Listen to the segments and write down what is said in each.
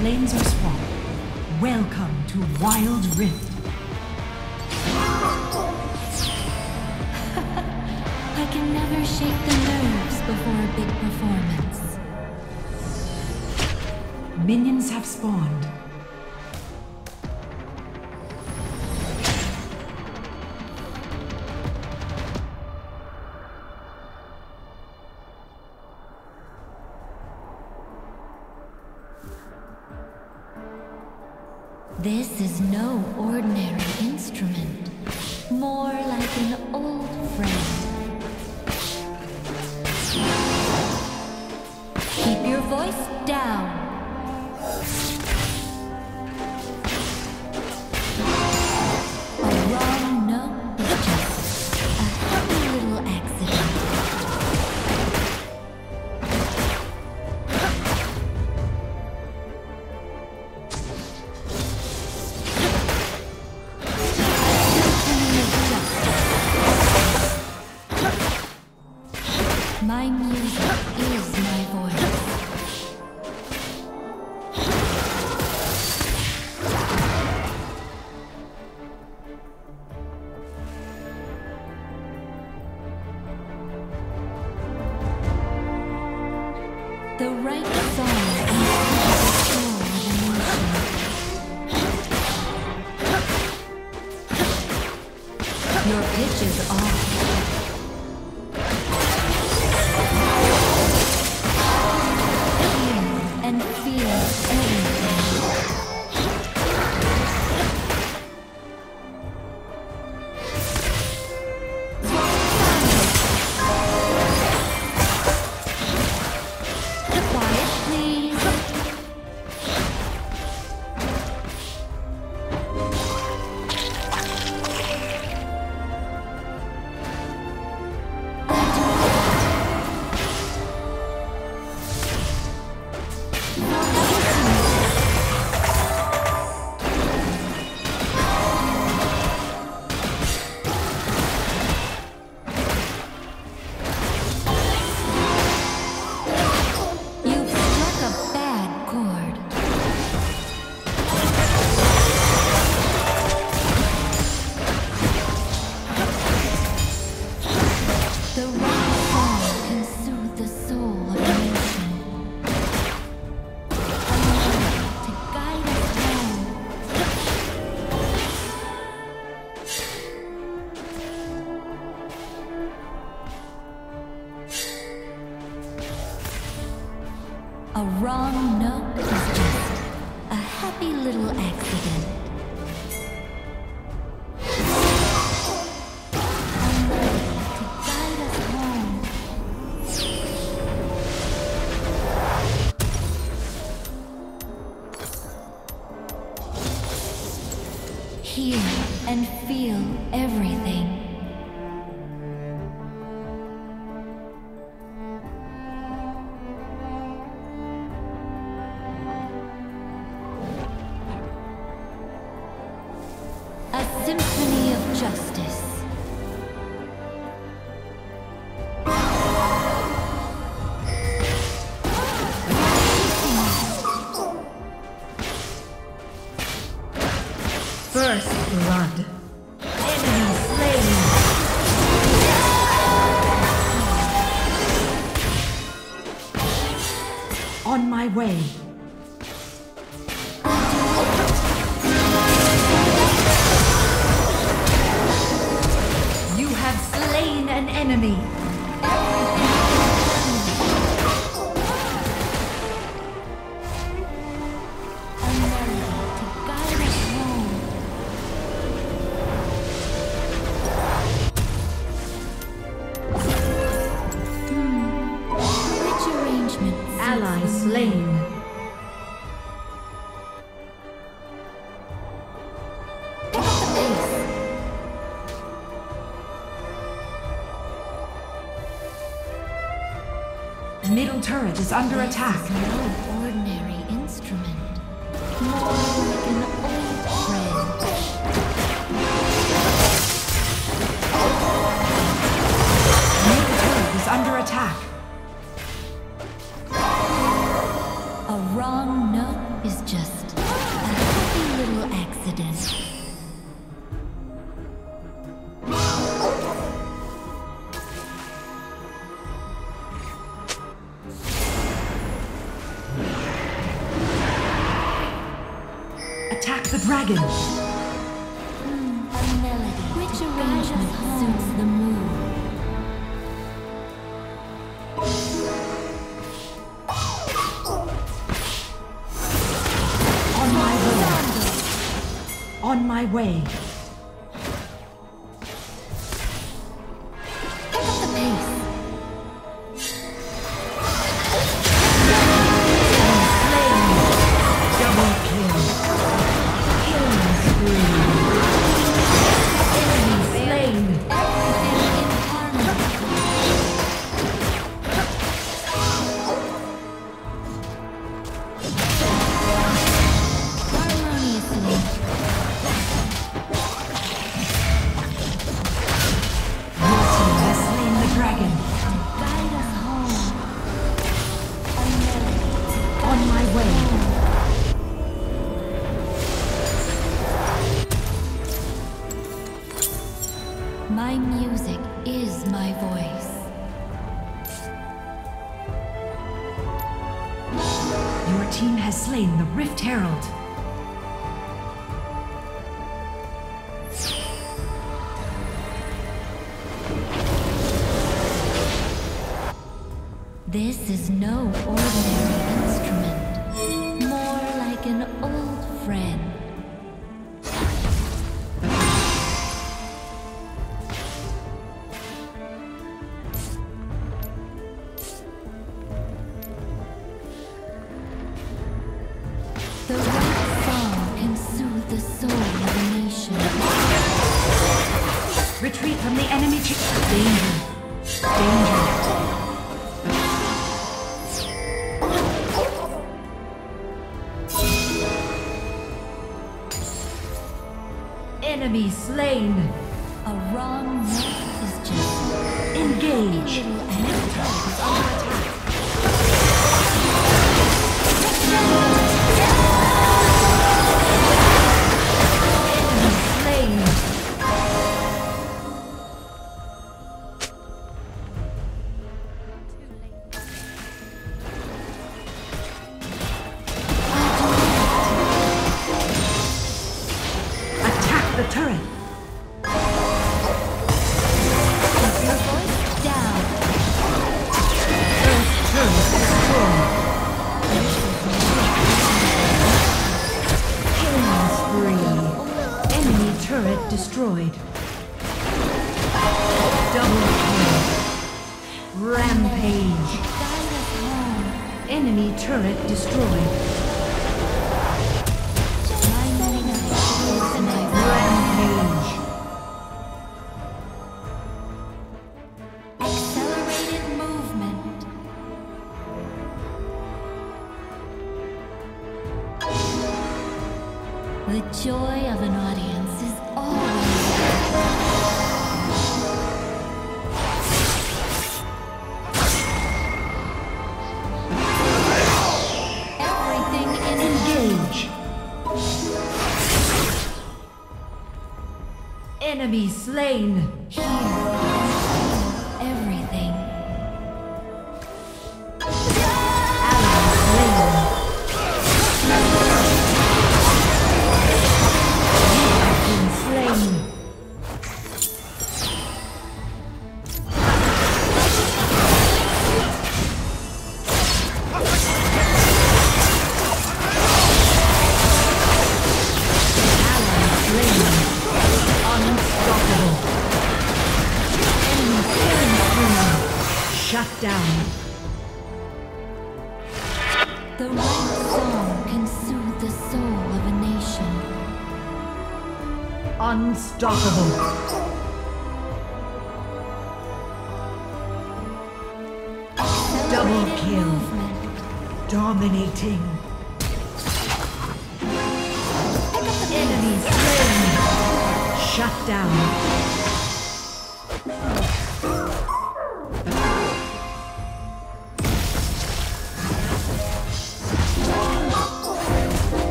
Lanes are swamped. Welcome to Wild Rift. I can never shake the nerves before a big performance. Minions have spawned. This is no ordinary instrument, more like an old friend. Keep your voice down. A wrong note is just a happy little accident. My music is my voice. The right song instills the soul of emotion. Your pitch is off. And feel everything. Quiet, please. You've struck a bad chord. The right song can soothe the soul of a nation. To guide us home. A wrong note is just a happy little accident. I'm ready to guide us home. Hear and feel everything. A symphony of justice. First blood. Enemy slain. On my way. You have slain an enemy. A melody to guide us home. Which arrangement suits Ally the slain. Ace. Middle turret is under attack. This is no ordinary instrument. More like an old friend. Middle turret is under attack. A wrong note is just a happy little accident. Attack the dragon! A melody. Which arrangement suits the mood? On my way. Pick up the pace. Double kill. Killing spree. Enemy slain. Everything in harmony. Harmoniously. Dragon. Guide us home. A melody. On my way. My music is my voice. Your team has slain the Rift Herald. This is no ordinary instrument, more like an old friend. The right song can soothe the soul of a nation. Retreat from the enemy. Danger. Danger. Enemy slain. A wrong note is just Engage. a little anecdote. Enemy slain. Attack the turret. Your voice down. First turret destroyed. Killing spree. Enemy turret destroyed. Double kill. Rampage. Guide us home. Enemy turret destroyed. My midnight is my Rampage. accelerated movement. The joy of an audience is always everything in Engage. Enemy slain. here. Everything. Ally slain. You have been slain. Ally slain. Unstoppable. Enemy killing spree. Shut down. The right song can soothe the soul of a nation. Unstoppable. Double Accelerated kill. movement. Dominating. Enemy slain. Shut down.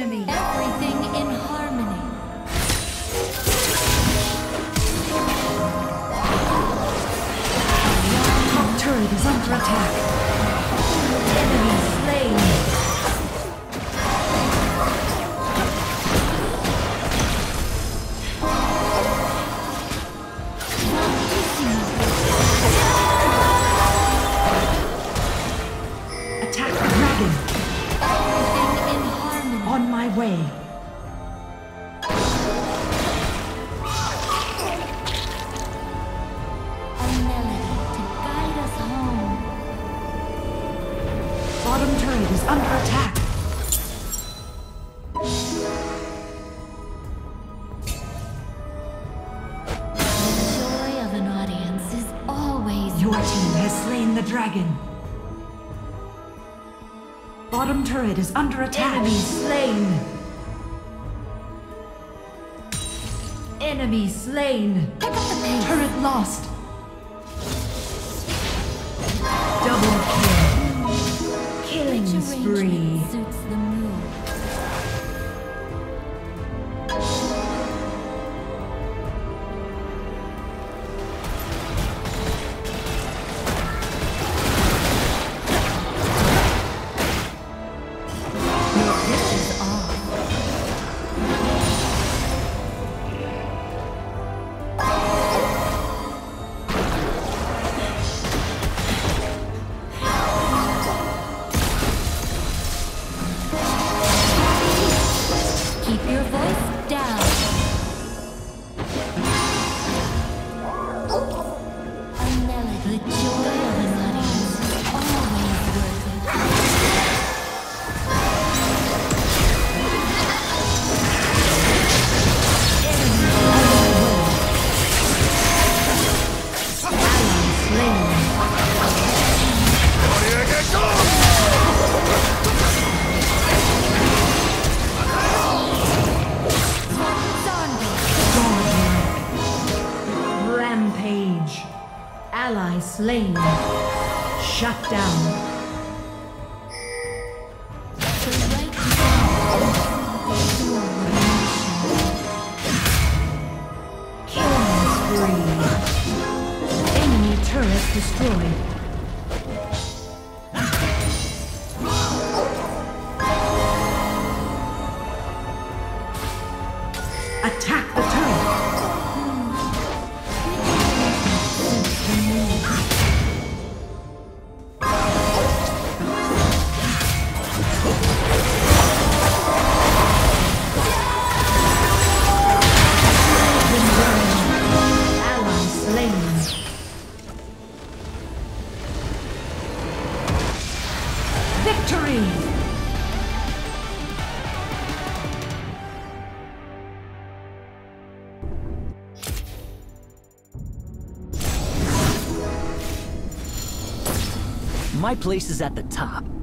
enemy. Everything in harmony. Top turret is under attack. Enemy slain. Attack the dragon. Everything in harmony. On my way. A melody to guide us home. Bottom turret is under attack. The joy of an audience is always Your team has slain the dragon. Bottom turret is under attack. Enemy slain. Enemy slain. Pick up the pace. Turret lost. Double kill. Killing Which spree. arrangement suits the mood? Your pitch is off. Keep your voice down. A melody. The joy of an audience is always worth it. Rampage. Ally slain. Shut down. The right to the soul of a nation. Killing spree. Enemy turret destroyed. Attack the turret. Ally slain. Victory! My place is at the top.